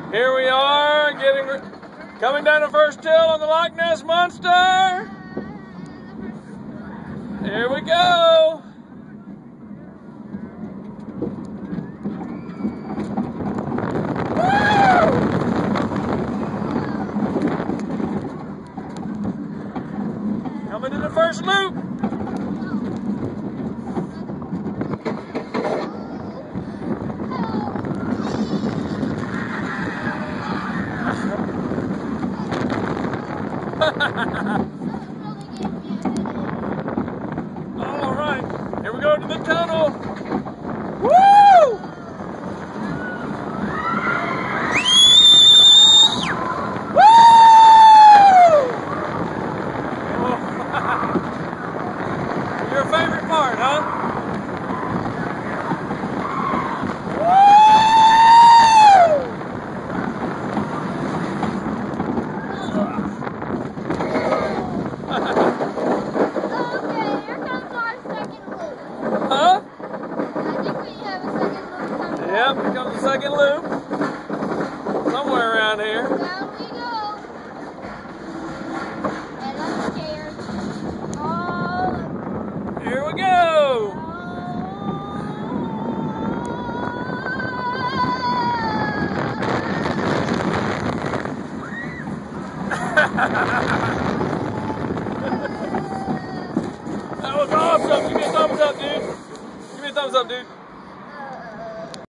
Here we are, coming down the first hill on the Loch Ness Monster. Here we go. Woo! Coming to the first loop. All right, here we go to the tunnel. Woo! Woo! Your favorite part, huh? Huh? I think we have a second loop somewhere. Yep, here comes the second loop. Somewhere around here. Down we go. And I'm scared. Oh. Here we go. That was awesome. Give me a thumbs up, dude. Give me a thumbs up, dude.